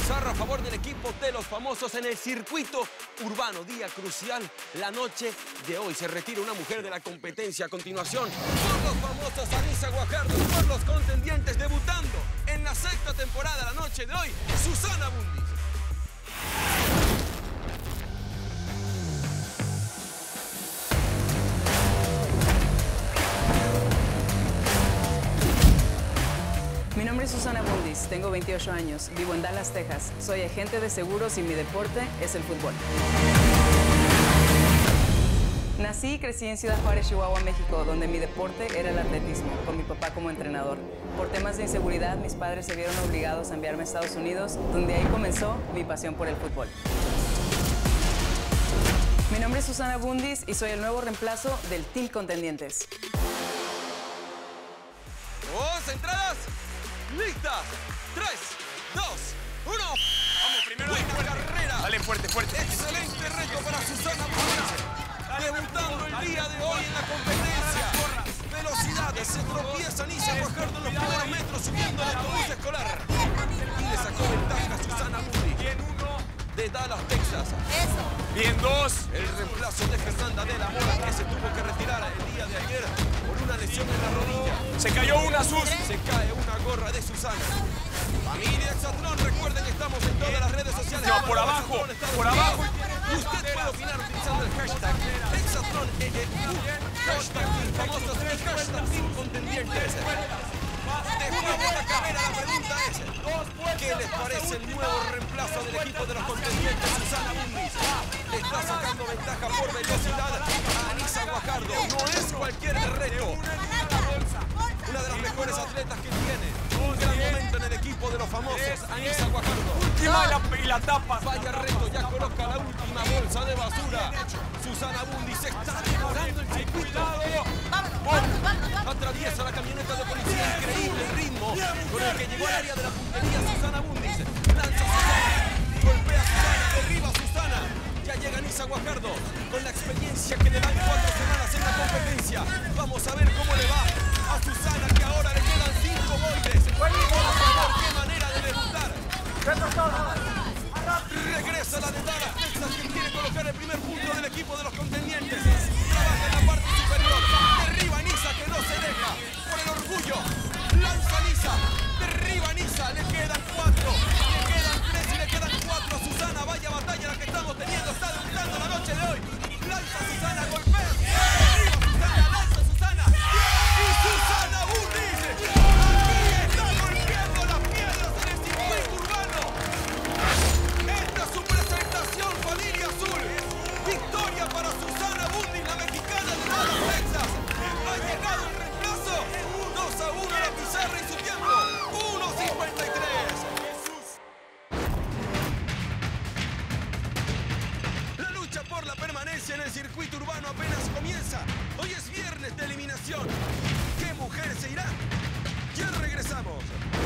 pizarra a favor del equipo de los famosos en el circuito urbano. Día crucial, la noche de hoy. Se retira una mujer de la competencia. A continuación, por los famosos Anissa Guajardo, por los contendientes, debutando en la sexta temporada, la noche de hoy, Susana Bundis. Mi nombre es Susana Bundis, tengo 28 años, vivo en Dallas, Texas. Soy agente de seguros y mi deporte es el fútbol. Nací y crecí en Ciudad Juárez, Chihuahua, México, donde mi deporte era el atletismo, con mi papá como entrenador. Por temas de inseguridad, mis padres se vieron obligados a enviarme a Estados Unidos, donde ahí comenzó mi pasión por el fútbol. Mi nombre es Susana Bundis y soy el nuevo reemplazo del Team Contendientes. ¡Dos entradas! ¡Listas! 3, 2, 1. Vamos, primero la carrera. Dale, fuerte, fuerte. Excelente reto para Susana Bundis. Debutando el día de hoy en la competencia. Velocidad, se tropieza Anissa Guajardo en los primeros metros subiendo el autobús escolar. Y le sacó ventaja a Susana Bundis. Bien, 1. De Dallas, Texas. Bien, 2. El reemplazo de Fernanda de la Mora, que se tuvo que retirar el día de ayer por una lesión en la rodilla. Se cayó una, Sus. Se cae una gorra de Susana. Familia Exatlón, recuerden que estamos en todas las redes sociales. No, por abajo, por abajo. Y usted puede opinar utilizando el hashtag Exatlón, hashtag famosos y hashtag Team Contendientes. Después de esta carrera, la pregunta es: ¿qué les parece el nuevo reemplazo del equipo de los contendientes, Susana Bundis? Le está sacando ventaja por velocidad a Anissa Guajardo. No es cualquier reto. Una de las mejores atletas que tiene. Un gran momento en el equipo de los famosos, Anissa Guajardo. Última y la tapa. Vaya reto, ya coloca la última bolsa de basura. Susana Bundis está devorando el circuito. Atraviesa la camioneta de policía, increíble el ritmo con el que llegó al área de la puntería Susana Bundis. Lanza a Susana, golpea a Susana, derriba a Susana. Ya llega Anissa Guajardo con la experiencia que le dan 4 semanas en la competencia. Vamos a ver cómo le va a Susana, que ahora le quedan 5 golpes. Por favor, qué manera de debutar. Regresa la de Dallas, Texas, que quiere colocar el primer punto del equipo de los contendientes. Trabaja en la parte superior. Derriba a Anissa, que no se deja. Por el orgullo. Lanza a Anissa. Derriba a Anissa. Le quedan 4. Le quedan 3 y le quedan 4 a Susana. Vaya batalla la que estamos teniendo. Está debutando la noche de hoy. Lanza a Susana, golpea. Derriba a Susana, lanza a Susana. Y Susana Bundis. Aquí está golpeando las piedras en el circuito urbano. Esta es su presentación, familia azul. Victoria para Susana Bundis, la mexicana de Dallas, Texas. Ha llegado el reemplazo. 2-1 la pizarra y su tiempo. 1:53. La lucha por la permanencia en el circuito urbano apenas comienza. Hoy es viernes de eliminación. ¿Qué mujer se irá? Ya regresamos.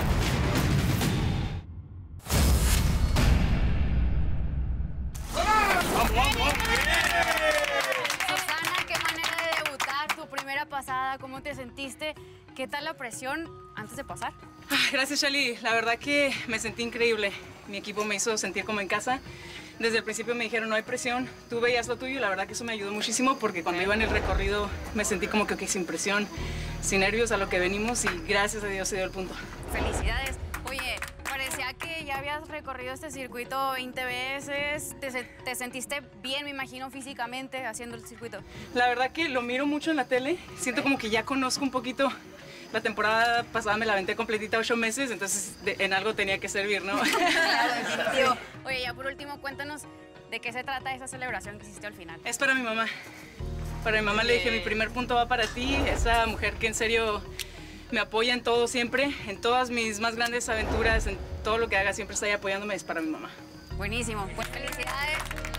Susana, qué manera de debutar, tu primera pasada, ¿cómo te sentiste? ¿Qué tal la presión antes de pasar? Gracias, Shali. La verdad que me sentí increíble. Mi equipo me hizo sentir como en casa. Desde el principio me dijeron, no hay presión, tú veías lo tuyo, y la verdad que eso me ayudó muchísimo porque cuando iba en el recorrido me sentí como que sin presión, sin nervios a lo que venimos, y gracias a Dios se dio el punto. Felicidades. Oye, parecía que ya habías recorrido este circuito 20 veces, te sentiste bien, me imagino, físicamente haciendo el circuito. La verdad que lo miro mucho en la tele, siento como que ya conozco un poquito. La temporada pasada me la aventé completita 8 meses, entonces en algo tenía que servir, ¿no? Claro, definitivo. Oye, ya por último, cuéntanos de qué se trata esa celebración que hiciste al final. Es para mi mamá. Para mi mamá le dije, mi primer punto va para ti, esa mujer que en serio me apoya en todo siempre, en todas mis más grandes aventuras, en todo lo que haga, siempre está ahí apoyándome, es para mi mamá. Buenísimo. Pues felicidades.